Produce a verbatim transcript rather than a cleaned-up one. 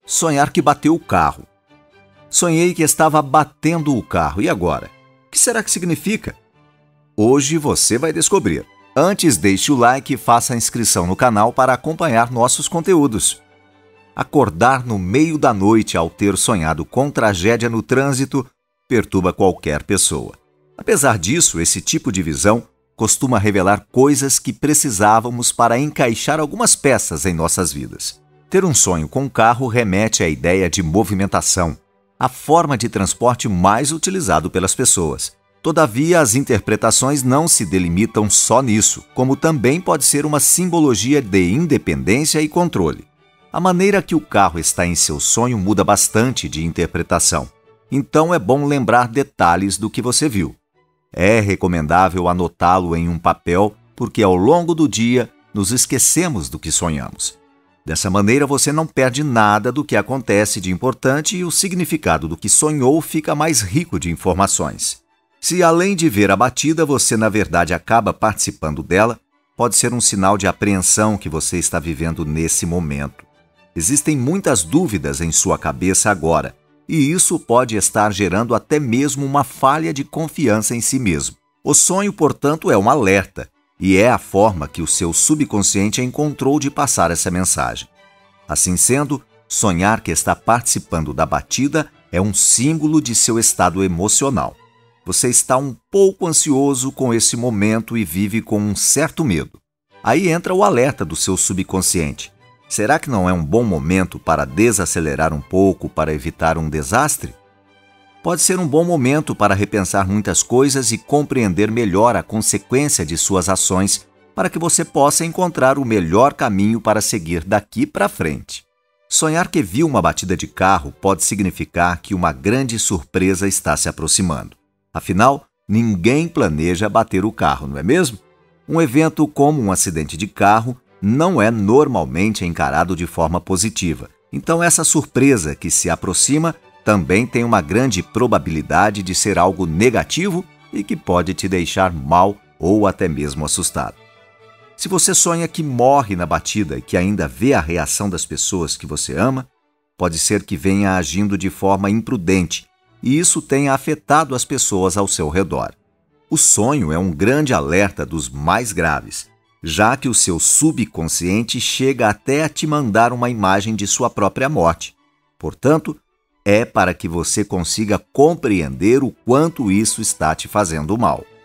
Sonhar que bateu o carro. Sonhei que estava batendo o carro. E agora? O que será que significa? Hoje você vai descobrir. Antes, deixe o like e faça a inscrição no canal para acompanhar nossos conteúdos. Acordar no meio da noite ao ter sonhado com tragédia no trânsito perturba qualquer pessoa. Apesar disso, esse tipo de visão costuma revelar coisas que precisávamos para encaixar algumas peças em nossas vidas. Ter um sonho com um carro remete à ideia de movimentação, a forma de transporte mais utilizado pelas pessoas. Todavia, as interpretações não se delimitam só nisso, como também pode ser uma simbologia de independência e controle. A maneira que o carro está em seu sonho muda bastante de interpretação. Então é bom lembrar detalhes do que você viu. É recomendável anotá-lo em um papel, porque ao longo do dia nos esquecemos do que sonhamos. Dessa maneira você não perde nada do que acontece de importante e o significado do que sonhou fica mais rico de informações. Se além de ver a batida, você na verdade acaba participando dela, pode ser um sinal de apreensão que você está vivendo nesse momento. Existem muitas dúvidas em sua cabeça agora, e isso pode estar gerando até mesmo uma falha de confiança em si mesmo. O sonho, portanto, é um alerta, e é a forma que o seu subconsciente encontrou de passar essa mensagem. Assim sendo, sonhar que está participando da batida é um símbolo de seu estado emocional. Você está um pouco ansioso com esse momento e vive com um certo medo. Aí entra o alerta do seu subconsciente. Será que não é um bom momento para desacelerar um pouco para evitar um desastre? Pode ser um bom momento para repensar muitas coisas e compreender melhor a consequência de suas ações para que você possa encontrar o melhor caminho para seguir daqui para frente. Sonhar que viu uma batida de carro pode significar que uma grande surpresa está se aproximando. Afinal, ninguém planeja bater o carro, não é mesmo? Um evento como um acidente de carro não é normalmente encarado de forma positiva. Então essa surpresa que se aproxima também tem uma grande probabilidade de ser algo negativo e que pode te deixar mal ou até mesmo assustado. Se você sonha que morre na batida e que ainda vê a reação das pessoas que você ama, pode ser que venha agindo de forma imprudente e isso tenha afetado as pessoas ao seu redor. O sonho é um grande alerta dos mais graves, já que o seu subconsciente chega até a te mandar uma imagem de sua própria morte. Portanto, é para que você consiga compreender o quanto isso está te fazendo mal.